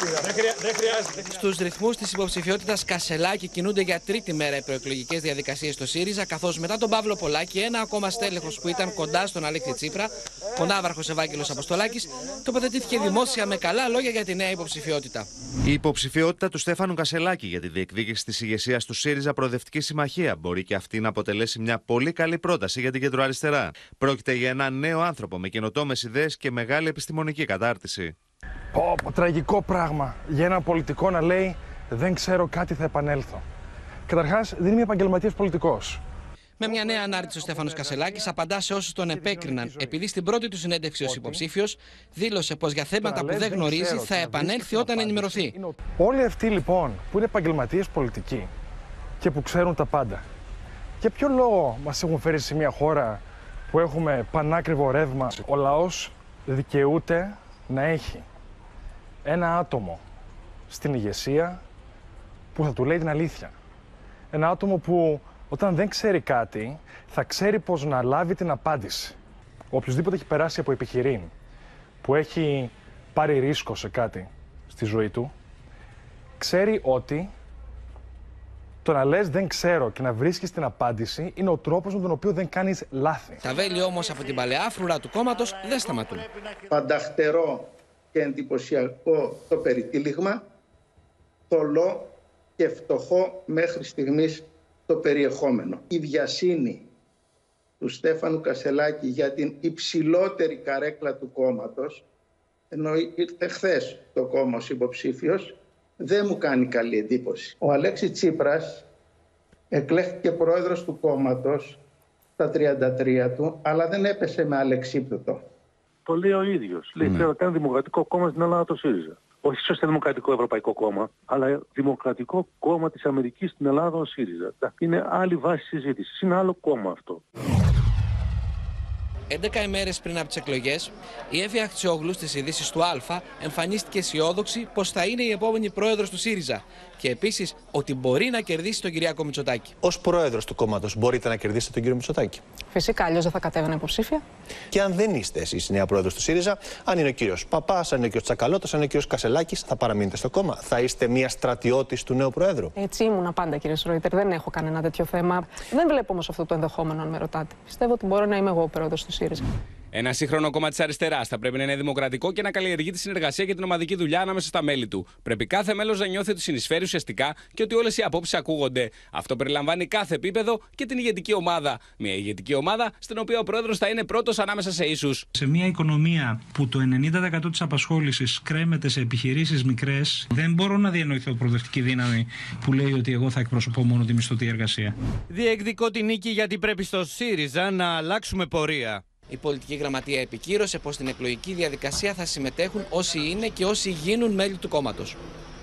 Δεν χρειάζεται. Στους ρυθμούς της υποψηφιότητας Κασελάκη κινούνται για τρίτη μέρα οι προεκλογικές διαδικασίες στο ΣΥΡΙΖΑ, καθώς μετά τον Παύλο Πολάκη, ένα ακόμα στέλεχος που ήταν κοντά στον Αλέξη Τσίπρα, ο ναύαρχος Ευάγγελος Αποστολάκης, τοποθετήθηκε δημόσια με καλά λόγια για τη νέα υποψηφιότητα. Η υποψηφιότητα του Στέφανου Κασελάκη για τη διεκδίκηση της ηγεσίας του ΣΥΡΙΖΑ Προοδευτική Συμμαχία μπορεί και αυτή να αποτελέσει μια πολύ καλή πρόταση για την κεντροαριστερά. Πρόκειται για έναν νέο άνθρωπο με καινοτόμες ιδέες και μεγάλη επιστημονική κατάρτιση. Τραγικό πράγμα για ένα πολιτικό να λέει «Δεν ξέρω κάτι, θα επανέλθω». Καταρχάς, δεν είμαι επαγγελματίας πολιτικός. Με μια νέα ανάρτηση, ο Στέφανος Κασελάκης απαντά σε όσους τον επέκριναν, επειδή στην πρώτη του συνέντευξη ως υποψήφιος δήλωσε πως για θέματα που δεν γνωρίζει θα επανέλθει όταν ενημερωθεί. Όλοι αυτοί λοιπόν που είναι επαγγελματίες πολιτικοί και που ξέρουν τα πάντα, για ποιο λόγο μας έχουν φέρει σε μια χώρα που έχουμε πανάκριβο ρεύμα? Ο λαός δικαιούται να έχει ένα άτομο στην ηγεσία που θα του λέει την αλήθεια. Ένα άτομο που όταν δεν ξέρει κάτι θα ξέρει πώς να λάβει την απάντηση. Οποιοςδήποτε έχει περάσει από επιχειρήν, που έχει πάρει ρίσκο σε κάτι στη ζωή του, ξέρει ότι το να λες δεν ξέρω και να βρίσκεις την απάντηση είναι ο τρόπος με τον οποίο δεν κάνεις λάθη. Τα βέλη όμως από την παλαιά φρουρά του κόμματος δεν σταματούν. Πανταχτερό και εντυπωσιακό το περιτύλιγμα, θολό και φτωχό μέχρι στιγμής το περιεχόμενο. Η βιασύνη του Στέφανου Κασελάκη για την υψηλότερη καρέκλα του κόμματος, ενώ ήρθε χθες το κόμμα ως υποψήφιος, δεν μου κάνει καλή εντύπωση. Ο Αλέξης Τσίπρας εκλέχθηκε πρόεδρος του κόμματος στα 33 του, αλλά δεν έπεσε με αλεξίπτωτο. Το λέει ο ίδιος. Λέει θέλω να κάνει δημοκρατικό κόμμα στην Ελλάδα το ΣΥΡΙΖΑ. Όχι σοσιαλδημοκρατικό ευρωπαϊκό κόμμα, αλλά δημοκρατικό κόμμα της Αμερικής στην Ελλάδα ο ΣΥΡΙΖΑ. Είναι άλλη βάση συζήτησης. Είναι άλλο κόμμα αυτό. 11 ημέρες πριν από τις εκλογές, η Εύη Αχτσιόγλου στις ειδήσεις του Α εμφανίστηκε αισιόδοξη πως θα είναι η επόμενη πρόεδρος του ΣΥΡΙΖΑ και επίσης ότι μπορεί να κερδίσει τον Κυριάκο Μητσοτάκη. Ως πρόεδρος του κόμματος μπορείτε να κερδίσετε τον κύριο Μητσοτάκη? Φυσικά, αλλιώς δεν θα κατέβαινε υποψήφια. Και αν δεν είστε εσείς η νέα πρόεδρος του ΣΥΡΙΖΑ, αν είναι ο κύριος Παπάς, αν είναι ο κύριος Τσακαλώτος, αν είναι ο κύριος Κασελάκης, θα παραμείνετε στο κόμμα? Θα είστε μια στρατιώτης του νέου πρόεδρου? Έτσι ήμουνα πάντα, κύριε Σρόιτερ. Δεν έχω κανένα τέτοιο θέμα. Δεν βλέπω όμως αυτό το ενδεχόμενο, αν με ρωτάτε. Πιστεύω ότι μπορώ να είμαι εγώ ο πρόεδρος του ΣΥΡΙΖΑ. Ένα σύγχρονο κόμμα της αριστεράς θα πρέπει να είναι δημοκρατικό και να καλλιεργεί τη συνεργασία και την ομαδική δουλειά ανάμεσα στα μέλη του. Πρέπει κάθε μέλος να νιώθει ότι συνεισφέρει ουσιαστικά και ότι όλες οι απόψεις ακούγονται. Αυτό περιλαμβάνει κάθε επίπεδο και την ηγετική ομάδα. Μια ηγετική ομάδα στην οποία ο πρόεδρος θα είναι πρώτος ανάμεσα σε ίσους. Σε μια οικονομία που το 90% της απασχόλησης κρέμεται σε επιχειρήσεις μικρές, δεν μπορώ να διανοηθώ προοδευτική δύναμη που λέει ότι εγώ θα εκπροσωπώ μόνο τη μισθωτή εργασία. Διεκδικώ την νίκη γιατί πρέπει στο ΣΥΡΙΖΑ να αλλάξουμε πορεία. Η πολιτική γραμματεία επικύρωσε πως στην εκλογική διαδικασία θα συμμετέχουν όσοι είναι και όσοι γίνουν μέλη του κόμματος.